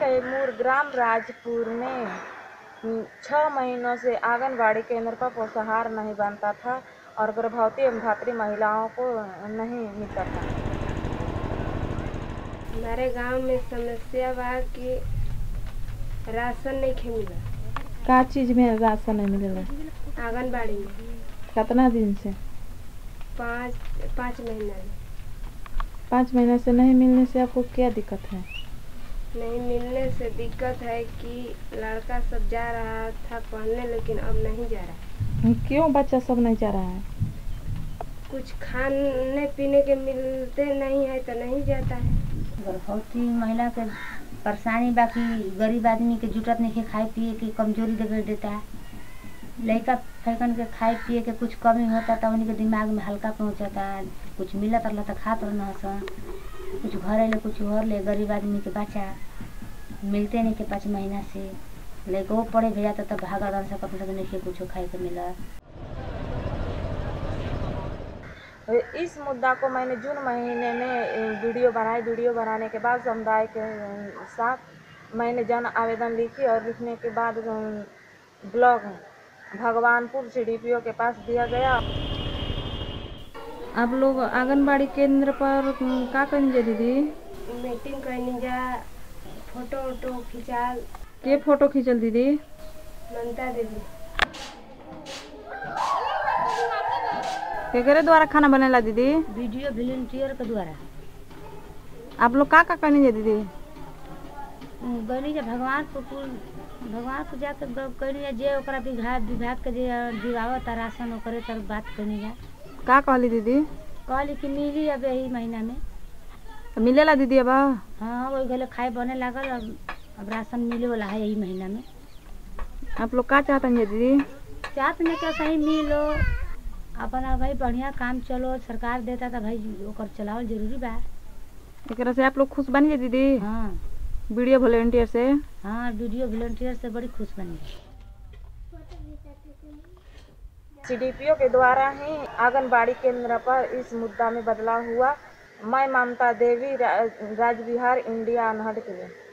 कैमूर ग्राम राजपुर में 6 महीनों से आंगनवाड़ी केंद्र पर पोषाहार नहीं बनता था और गर्भवती एवं धात्री महिलाओं को नहीं मिलता था। हमारे गांव में समस्या बा कि राशन नहीं मिला। का चीज में राशन नहीं मिलेला? आंगनबाड़ी में। कितना दिन से? 5 महीना में। 5 महीना से नहीं मिलने से आपको क्या दिक्कत है? नहीं मिलने से दिक्कत है कि लड़का सब जा रहा था पढ़ने, लेकिन अब नहीं जा रहा। क्यों बच्चा सब नहीं जा रहा है? कुछ खाने पीने के मिलते नहीं है तो नहीं जाता है। गर्भवती महिला के परेशानी बाकी गरीब आदमी के जुटत नहीं के खाए पिए के कमजोरी देकर देता है। लड़का फैकन के खाए पिए के कुछ कमी होता तो उन्हीं के दिमाग में हल्का पहुँचता है। कुछ मिलत रहता तो खात रहना सन, कुछ घर ले कुछ और ले। गरीब आदमी के बच्चा मिलते नहीं के 5 महीना से लेके वो पढ़े भेजा तो भागा दर सकत नहीं के कुछ खाए के मिला। इस मुद्दा को मैंने जून महीने में वीडियो बनाई। वीडियो बनाने के बाद समुदाय के साथ मैंने जन आवेदन लिखी और लिखने के बाद ब्लॉक भगवानपुर CDPO के पास दिया गया। आप लोग आंगनबाड़ी केंद्र पर का करेंगे दीदी? मीटिंग करने जा, फोटो खिंचा। के फोटो खींचल दीदी? ममता दीदी। केकरे द्वारा खाना बनेला दीदी? वीडियो वॉलंटियर के द्वारा। आप लोग का करेंगे दीदी? गली जा भगवानपुर जाकर करी जे ओकरा विभाग के जे दिवावत राशन ओकरे तर बात करनी जा। का कहली दीदी? कहली कि मिली अब यही महीना में। तो मिलेला दीदी अब? हाँ वही घले खाए बने लागल। अब राशन मिले वाला है यही महीना में। आप लोग का चाहते हैं दीदी? चाहते हैं क्या सही मिलो अपना भाई बढ़िया काम चलो। सरकार देता था भाई ओकर चलावल जरूरी बा। एकरा से आप लोग खुश बनिए दीदी? हाँ वीडियो वॉलंटियर से? हाँ वीडियो वॉलंटियर से बड़ी खुश बनी। CDPO के द्वारा ही आंगनबाड़ी केंद्र पर इस मुद्दा में बदलाव हुआ। मैं ममता देवी, राज बिहार, इंडिया अनहर्ड के लिए।